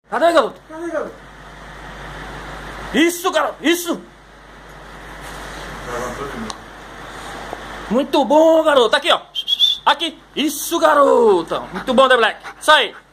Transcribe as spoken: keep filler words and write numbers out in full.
Cadê, garoto? Cadê, garoto? Isso, garoto, isso! Muito bom, garoto. Aqui, ó. Aqui. Isso, garota. Muito bom, The Black. Sai.